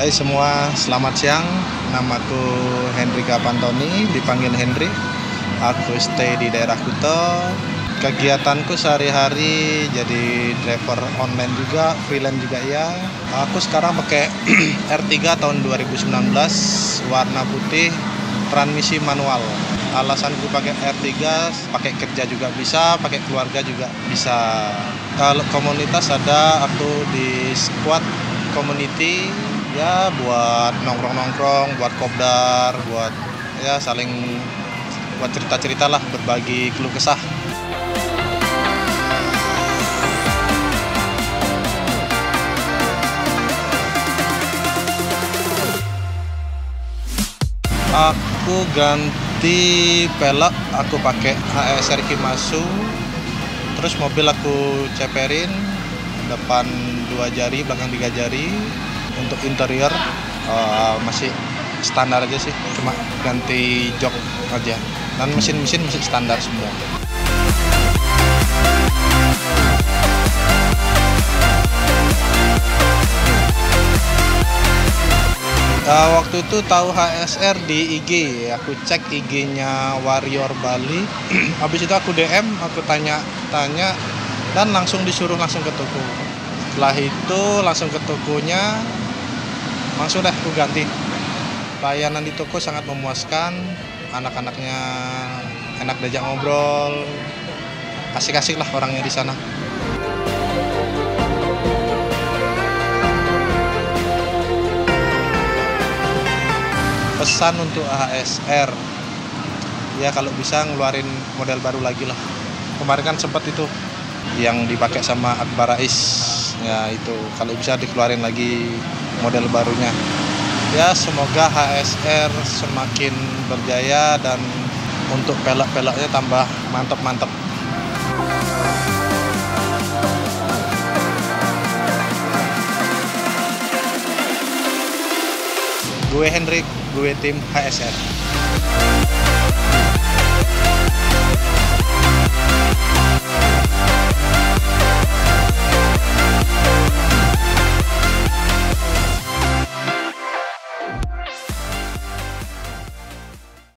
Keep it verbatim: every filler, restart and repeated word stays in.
Hai semua, selamat siang. Namaku Hendrika Pantoni, dipanggil Hendri. Aku stay di daerah Kuto. Kegiatanku sehari-hari jadi driver online juga, freelance juga ya. Aku sekarang pakai R tiga tahun dua ribu sembilan belas, warna putih, transmisi manual. Alasanku pakai R tiga, pakai kerja juga bisa, pakai keluarga juga bisa. Kalau komunitas ada, aku di squad community ya, buat nongkrong-nongkrong, buat kopdar, buat ya saling buat cerita-cerita lah, berbagi keluh kesah. Aku ganti pelek, aku pakai H S R Kimasu. Terus mobil aku ceperin, depan dua jari, belakang tiga jari. Untuk interior uh, masih standar aja sih, cuma ganti jok aja. Dan mesin-mesin masih standar semua. Uh, waktu itu tahu H S R di I G, aku cek I G-nya Warrior Bali. Habis itu aku D M, aku tanya-tanya dan langsung disuruh langsung ke toko. Setelah itu langsung ke tokonya, langsung dah aku ganti. Layanan di toko sangat memuaskan, anak-anaknya enak diajak ngobrol, asik-asik lah orangnya di sana. Pesan untuk H S R, ya kalau bisa ngeluarin model baru lagi lah. Kemarin kan sempat itu yang dipakai sama Akbar Rais, ya itu kalau bisa dikeluarin lagi model barunya. Ya semoga H S R semakin berjaya dan untuk pelek-peleknya tambah mantep-mantep. Gue Hendrik, gue tim H S R.